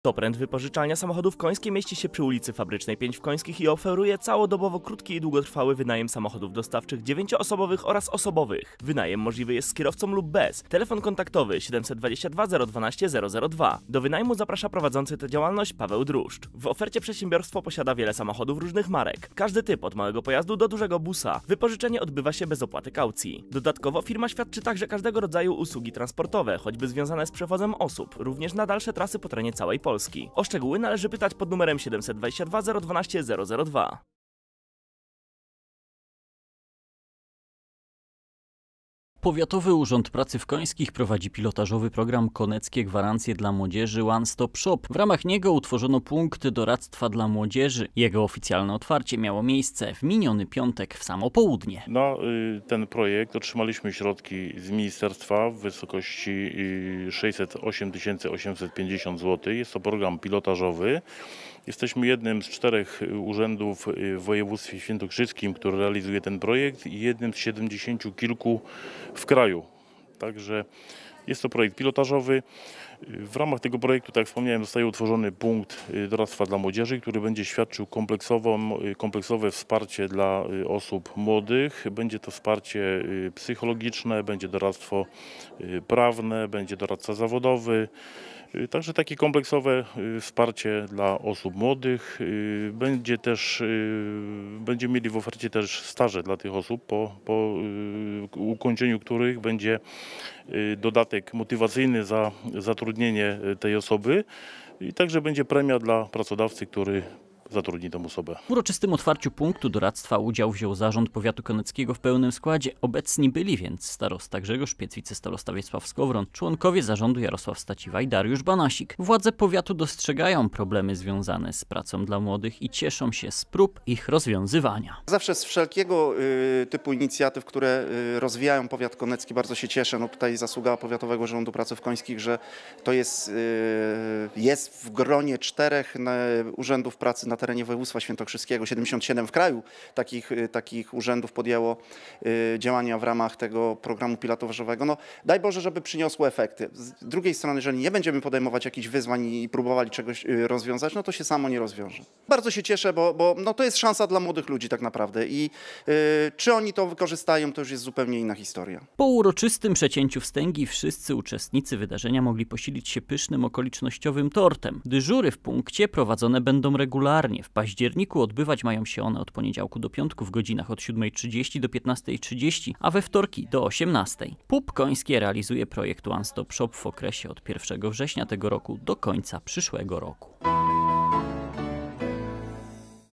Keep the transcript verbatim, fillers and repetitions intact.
Topręt wypożyczalnia samochodów końskich mieści się przy ulicy Fabrycznej pięć w Końskich i oferuje całodobowo krótki i długotrwały wynajem samochodów dostawczych dziewięcioosobowych oraz osobowych. Wynajem możliwy jest z kierowcą lub bez. Telefon kontaktowy siedem dwa dwa zero jedna dwa zero zero dwa. Do wynajmu zaprasza prowadzący tę działalność Paweł Druszcz. W ofercie przedsiębiorstwo posiada wiele samochodów różnych marek. Każdy typ od małego pojazdu do dużego busa. Wypożyczenie odbywa się bez opłaty kaucji. Dodatkowo firma świadczy także każdego rodzaju usługi transportowe, choćby związane z przewozem osób, również na dalsze trasy po terenie całej Polski. O szczegóły należy pytać pod numerem siedem dwa dwa zero jedna dwa zero zero dwa. Powiatowy Urząd Pracy w Końskich prowadzi pilotażowy program Koneckie Gwarancje dla Młodzieży One Stop Shop. W ramach niego utworzono punkt doradztwa dla młodzieży. Jego oficjalne otwarcie miało miejsce w miniony piątek w samo południe. Na ten projekt otrzymaliśmy środki z ministerstwa w wysokości sześćset osiem tysięcy osiemset pięćdziesiąt złotych. Jest to program pilotażowy. Jesteśmy jednym z czterech urzędów w województwie świętokrzyskim, który realizuje ten projekt i jednym z siedemdziesięciu kilku w kraju. Także jest to projekt pilotażowy. W ramach tego projektu, tak jak wspomniałem, zostaje utworzony punkt doradztwa dla młodzieży, który będzie świadczył kompleksową, kompleksowe wsparcie dla osób młodych. Będzie to wsparcie psychologiczne, będzie doradztwo prawne, będzie doradca zawodowy. Także takie kompleksowe wsparcie dla osób młodych. Będzie też, będziemy mieli w ofercie też staże dla tych osób, po, po ukończeniu których będzie dodatek motywacyjny za zatrudnienie tej osoby i także będzie premia dla pracodawcy, który zatrudni tę osobę. W uroczystym otwarciu punktu doradztwa udział wziął zarząd powiatu koneckiego w pełnym składzie. Obecni byli więc starosta Grzegorz Piec, wicestarosta Wiesław Skowron, członkowie zarządu Jarosław Staciwa i Dariusz Banasik. Władze powiatu dostrzegają problemy związane z pracą dla młodych i cieszą się z prób ich rozwiązywania. Zawsze z wszelkiego y, typu inicjatyw, które y, rozwijają powiat konecki, bardzo się cieszę. No tutaj zasługa Powiatowego Urzędu Pracy w Końskich, że to jest, y, jest w gronie czterech y, urzędów pracy na terenie województwa świętokrzyskiego, siedemdziesiąt siedem w kraju takich, takich urzędów podjęło y, działania w ramach tego programu pilotażowego. No, daj Boże, żeby przyniosło efekty. Z drugiej strony, jeżeli nie będziemy podejmować jakichś wyzwań i próbowali czegoś y, rozwiązać, no to się samo nie rozwiąże. Bardzo się cieszę, bo, bo no, to jest szansa dla młodych ludzi tak naprawdę i y, czy oni to wykorzystają, to już jest zupełnie inna historia. Po uroczystym przecięciu wstęgi wszyscy uczestnicy wydarzenia mogli posilić się pysznym okolicznościowym tortem. Dyżury w punkcie prowadzone będą regularnie. W październiku odbywać mają się one od poniedziałku do piątku w godzinach od siódmej trzydzieści do piętnastej trzydzieści, a we wtorki do osiemnastej. P U P Końskie realizuje projekt One Stop Shop w okresie od pierwszego września tego roku do końca przyszłego roku.